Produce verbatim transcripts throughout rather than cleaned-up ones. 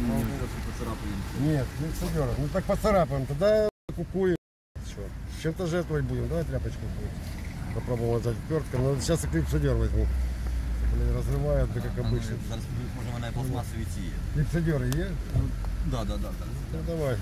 Нет, фиксадеров. Ну так поцарапаем, тогда кукуем. Чем-то жертвовать будем. Давай тряпочку будет. Попробуем отжать отвертком. Но сейчас и клипсадер возьму. Блин, разрывают, да как обычно. Зараз може мене пластмасові ці. Клипсадеры есть? Да, да, да. Ну давай.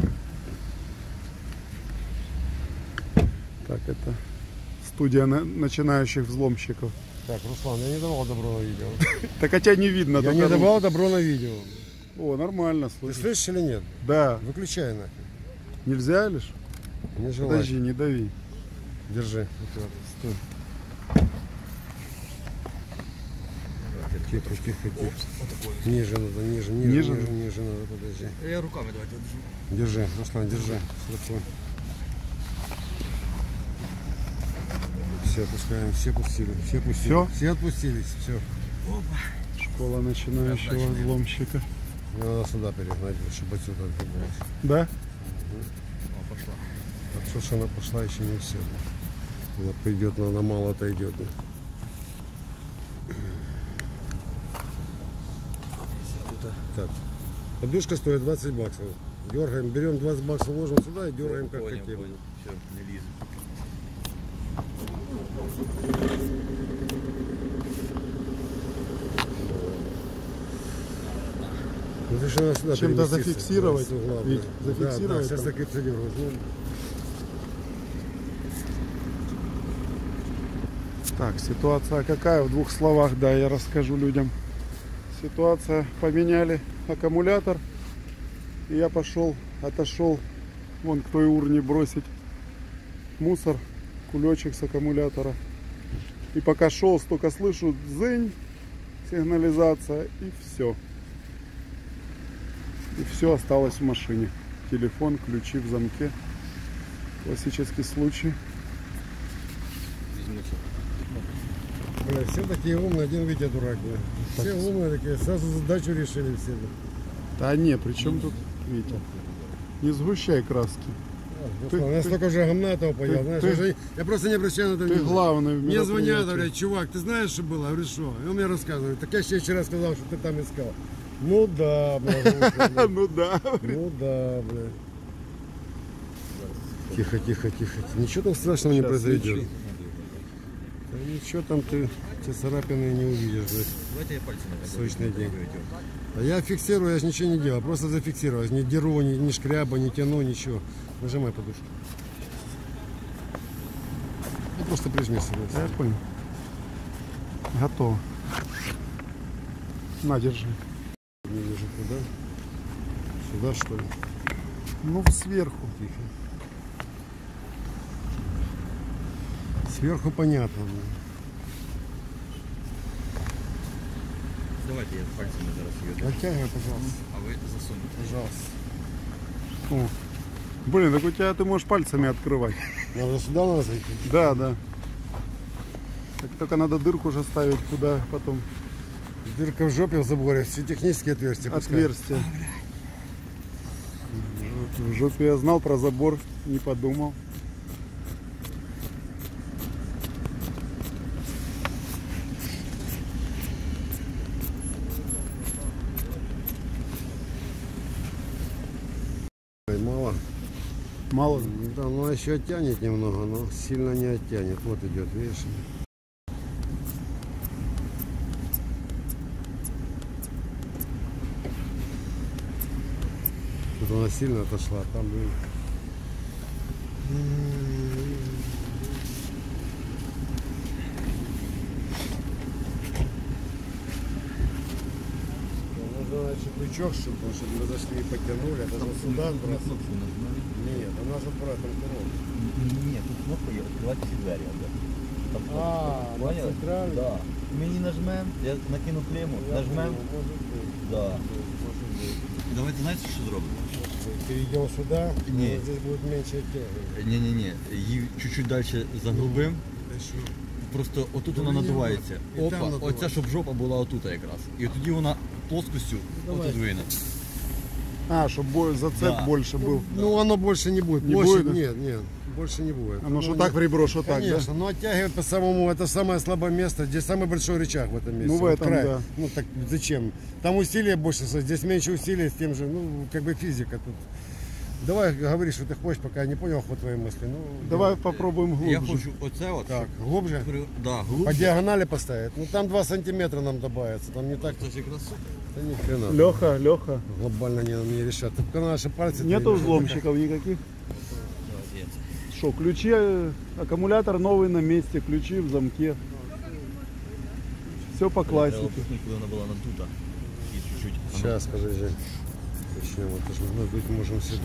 Так, это студия начинающих взломщиков. Так, Руслан, я не давал добро на видео. Так, а тебя не видно. Я не давал добро на видео. О, нормально, Ты слышишь? слышишь или нет? Да. Выключай нахер. Нельзя лишь? Не желаю. Подожди, не дави. Держи. Вот, стой. Тихо, тихо, тихо. Ниже надо, ниже, ниже, Ниже? ниже, ниже надо, подожди. Я руками давайте держу. Держи, Руслан, держи. Легко. Все опускаем, все пустили, все пустили. Все? Все отпустились, все. Школа начинающего взломщика. Надо сюда перегнать, чтобы отсюда отбегать. Да? О, пошла. Так что, что она пошла, еще не все. Она придет, но она мало отойдет. Так. Подушка стоит двадцать баксов. Дергаем, берем двадцать баксов, ложим сюда и дергаем как Понял, хотим. понял. Все, не лезу. Ну, ты же надо сюда Чем-то переместиться. зафиксировать? Да, угла, Ведь да. зафиксировать Да, да, сейчас там? так и цилиндр возьмем. Так, ситуация какая? В двух словах, да, я расскажу людям. Ситуация, поменяли аккумулятор. И я пошел, отошел вон к той урне бросить мусор, кулечек с аккумулятора. И пока шел, столько слышу, дзынь, сигнализация, и все. И все осталось в машине. Телефон, ключи в замке. Классический случай. Бля, все такие умные, один Витя дурак. Бля. Все умные такие, сразу задачу решили все. Да не, при чем тут Витя? Не сгущай краски. Ты, я столько уже говна этого поел, ты, знаешь, ты, я, же, я просто не обращаю на это Ты внимания. главный в Мне звонят, мероприятии. говорят, чувак, ты знаешь, что было? Я говорю, что? И он мне рассказывает. Так я еще вчера сказал, что ты там искал. Ну да, бля. Ну да. Ну да, бля. Тихо, тихо, тихо. Ничего там страшного не произойдет. Да ничего там ты, те царапины не увидишь, блядь. Давайте я пальцем. Сочный день. А я фиксирую, я же ничего не делаю, просто зафиксирую. Не деру, ни, ни шкряба, не тяну, ничего. Нажимай подушку. Ну, просто прижми сюда. Я понял. Готово. На, держи. Не вижу куда. Сюда, что ли? Ну, сверху. Тихо. Сверху понятно. Давайте я пальцем зараз ее. Оттягивай, пожалуйста. А вы засунете. Пожалуйста. О. Блин, так у тебя ты можешь пальцами открывать. Надо сюда надо зайти? Да, да. Так только надо дырку уже ставить, куда потом. Дырка в жопе в заборе, все технические отверстия. пускай. Отверстие. В жопе я знал про забор, не подумал. Мало. Мало. Да, ну еще оттянет немного, но сильно не оттянет. Вот идет, видишь? Тут она сильно отошла, там, блин. Нужно, значит, крючок, чтобы, чтобы мы зашли и потянули. Это же сюда бросать. Нет, она же аккуратно коробка. Нет, тут кнопка, я открывать всі двері. Там А, на понял? центральный? Да. Ми не нажмем, я накину клемму, нажмем. Да. Давайте знаєте, що зробимо? Перейдем сюда, Не. здесь будет меньше оттягивать. Ні-ні-ні, її чуть-чуть далі заглубимо. Просто отут вона надувається. І там Опа, надувається. оця, щоб жопа була отут якраз. І тоді вона плоскостю Давай. отодвине. А, чтобы зацеп Да. больше был. Ну, оно больше не будет. Не Площадь, будет, да? нет, нет. больше не будет. Оно что так в ребро, что так, да? Конечно, но оттягивать по самому, это самое слабое место, здесь самый большой рычаг в этом месте. Ну, в Вот этом, край. да. Ну так зачем? Там усилия больше, здесь меньше усилий, с тем же, ну как бы физика тут. Давай говори, что ты хочешь, пока я не понял ход твоей мысли. Ну, Давай попробуем глубже. Я хочу оце от. так, глубже? При- Да, По глубже. диагонали поставить. Ну там два сантиметра нам добавится, там не так. Це ж якраз супер. Да ни хрена. Леха, Леха. Глобально не, не решат. Только наши пальцы. Нету взломщиков никаких? Молодець. Что, ключи, э, аккумулятор новый на месте, ключи в замке. Все по Треба классике. опустити, коли вона була надута. І чуть-чуть. Сейчас, подожди. Начнем. Это же мы быть можем сюда.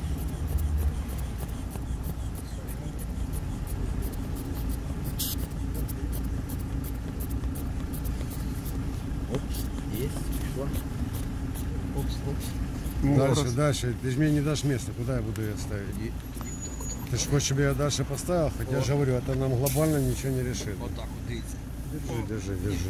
Опс, є, пішло. Опс, опс. Ну, Дальше, раз. дальше. Ты же мне не дашь места. Куда я буду ее ставить? І Ты же хочешь, чтобы я дальше поставил? Хотя я же говорю, это нам глобально ничего не решит. отак от дивіться. Держи, держи, держи.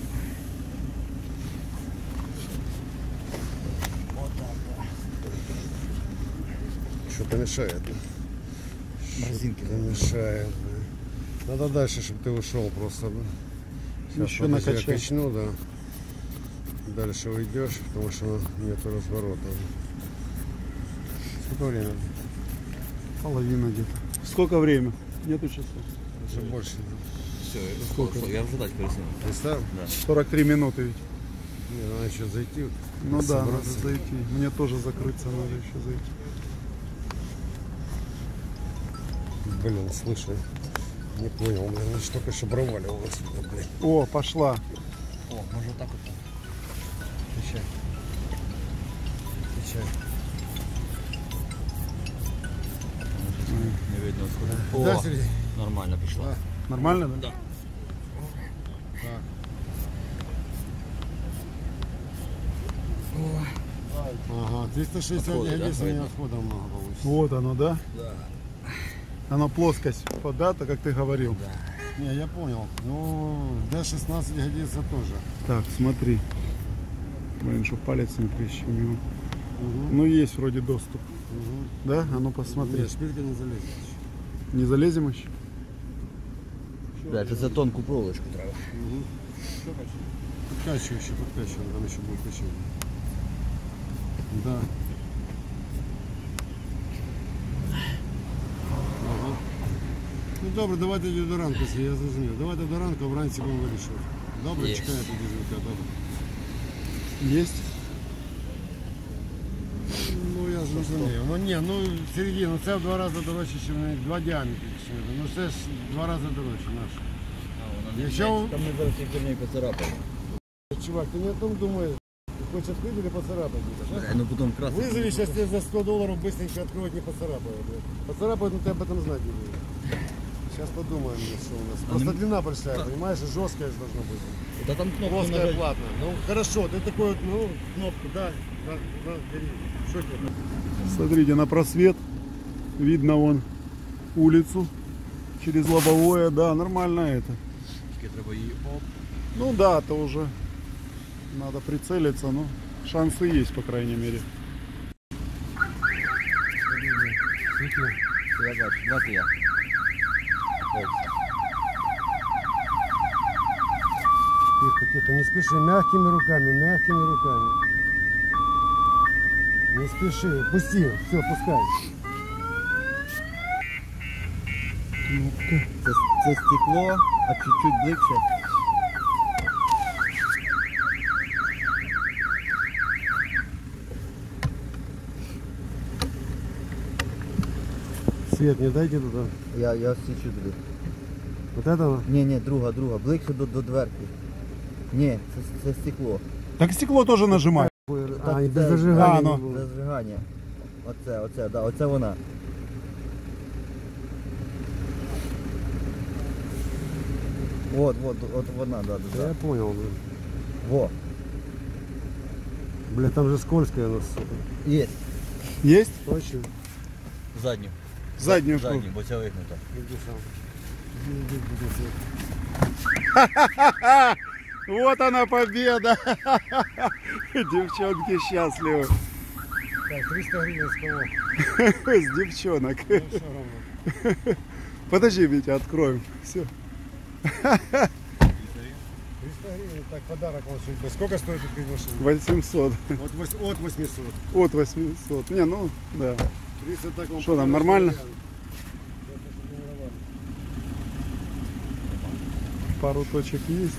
Что-то мешает. Морозинки. Что-то мешает. да. Надо дальше, чтобы ты ушел просто. Да. Еще подожди, я накачай. качну, да. Дальше уйдешь, потому что нету разворота. Сколько времени? Половина где-то. Сколько время? Нету часов. Уже больше. Все, Сколько? сколько? Я вже дать пересунув. Представь? сорок три минуты ведь. Не, надо еще зайти. Ну да, надо собраться. зайти. Мне тоже закрыться надо еще зайти. Блин, слушай. Не понял, блин, что только что проваливалось. Блин. О, пошла. О, може отак от. Отвечай. Отвечай. Не видно сходу. Да, О, Сергей? нормально пішла. Да. Нормально, да? Да. Так. Ага, триста шестьдесят Отходы, да, единиц, у меня видно? отхода много получится. Вот оно, да? Да. Оно плоскость подата, как ты говорил. Не, я понял. Ну, Д шестнадцать годится тоже. Так, смотри. Блин, что палец не прищемил. Угу. Ну, есть вроде доступ. Угу. Да? А ну посмотри. Нет, шпилька не залезет. Не залезем еще? Блядь, це тонку проволочку треба. Угу. Подкачивай еще, подкачивай, там еще будет качать. Да. Ага. Ну добре, давайте тоді до ранку, якщо я зрозумів. Давайте до ранку, вранці будемо вирішувати. Добре, Є. чекаю тоді жінка, добре. Есть? Ну я зрозумів. Ну ні, ну середина, ну це в два рази дорожче, ніж вони, два діаметри. ще. Ну це ж два рази дорожче наше. Якщо- Там ми зараз тільки не поцарапаємо. Чувак, ти не о том думаешь, ты хочешь открыть или поцарапать? Бля, ну потім красно. Вызови, сейчас тебе за сто долларов быстренько откроют, не поцарапают. блядь. Поцарапают, но ты об этом знать не будешь. Сейчас подумаем, что у нас. Просто не- длина большая, понимаешь, и жесткая же должна быть. Та там кнопку Плоская, нажать. платная. Ну хорошо, ты такой вот, ну, кнопку, да, да, да, бери. Что тебе? Смотрите, на просвет видно вон улицу через лобовое. Да, нормально это. Тільки треба її оп. Ну да, то уже надо прицелиться, но шансы есть, по крайней мере. Свети. Це я бачу, давайте я. Ось. Тихо, тихо, не спеши, мягкими руками, мягкими руками. Не спеши, пусти, все, пускай. Кнопка. Це, це стекло, а чуть-чуть ближче. Свет, не дайте туда. Я, я стічу туди. Вот этого? Ні, ні, друга, друга, ближче до, до дверки. Ні, це, це стекло. Так стекло тоже нажимай. А, и без це- зажигания. А, ну. не было. Без зажигання. Оце, оце, да, оце вона. От, от, от вона, да, да, Да, да. я понял, блин. Во, Бля, там же скользкое у нас, сука. є. Есть? Точно. Задню. Заднюю Задню, штуку. бо ця вигнута. Иди сам. Иди, иди, иди, иди. Вот она победа. Девчонки счастливы. Так, триста гривен с кого? С девчонок. Ну, все равно. Подожди, Витя, откроем. Все. триста гривен, так, подарок вам судьбы. Сколько стоит эта машина? восемьсот. От, вось- от восьмисот. От восьмисот. Не, ну, да. триста так вам Что там, подарок. нормально? Пару точек есть.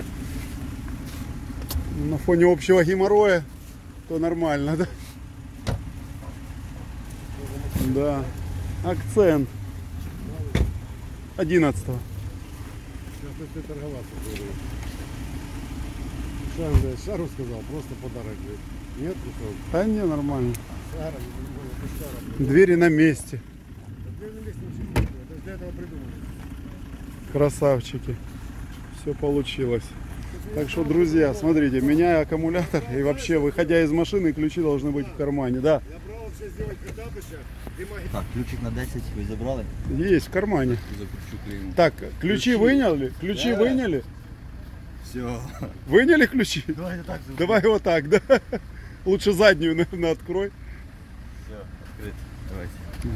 На фоне общего геморроя то нормально, да? Да. Акцент. одиннадцатого. Сейчас ты торговаться будешь. Шару, да, Шару сказал, просто подарок. Говорит. Нет, никого. Да не, нормально. Шара, не понял, это Шара. Двери на месте. Да для места ничего нет, это для этого придумали. Красавчики. Все получилось. Так что, друзья, смотрите, меняю аккумулятор. И вообще, выходя из машины, ключи должны быть в кармане. Да, Я брал вообще сделать этапыша. Так, ключик на десять ви забрали? есть в кармане. Закручу клейму. Так, ключи выняли? Ключи Да. выняли? Все. Выняли ключи? Давай так. Давай вот так, да? Лучше заднюю, наверное, открой. Все, открыто. Давайте.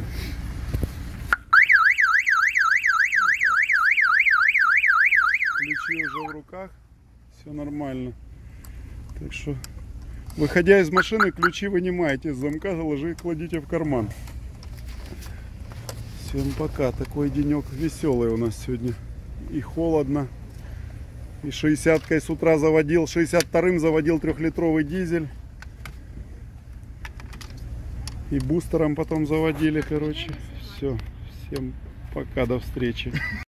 Ключи уже в руках. Все нормально. Так что, выходя из машины, ключи вынимаете из замка, заложи, кладите в карман. Всем пока. Такой денек веселый у нас сегодня. И холодно. И шестидесяткой с утра заводил, шестьдесят вторым заводил трехлитровый дизель. И бустером потом заводили, короче. Все. Всем пока, до встречи.